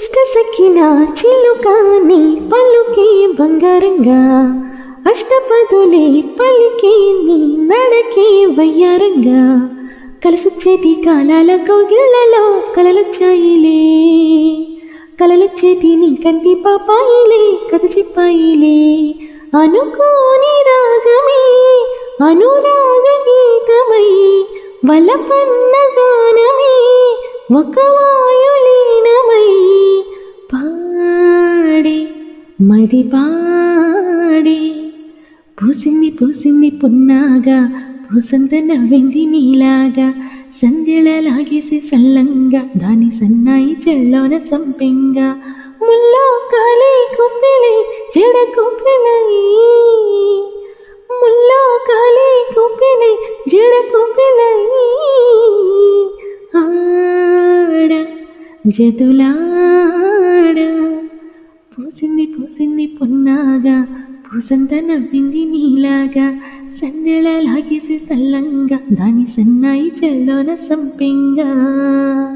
ఇష్ట సఖిన చిలుకాని పలుకే బంగారంగా అష్టపదులే పలికే నీ నడకే వయ్యారంగా కలిసొచ్చేటి కాలాల కౌగిళ్లలో కలలొచ్చాయిలే కలలొచ్చేటి నీ కంటి పాపాయిలే కథ చెప్పాయిలే అనుకోని రాగమే అనురాగ గీతమై వలపన్న గానమే ఒక వాయులీనమై పాడే మది పాడే పూసింది పూసింది పున్నాగా పూసంత నవ్వింది నీలాగా సంధ్యల లాగేసి సల్లంగా దాని సన్నాయి చెల్లోన చంపెంగా ముల్లో కాలే కుప్పెలై జడ కుప్పెలై ముల్లో కాలే కుప్పెలై జడ కుప్పెలై ఆడ జతులాడ పూసింది పూసింది పున్నాగా పూసంత నవ్వింది నీలాగా సందెల లాగేసి సల్లంగా దాని సన్నాయి చెల్లోన సంపెంగా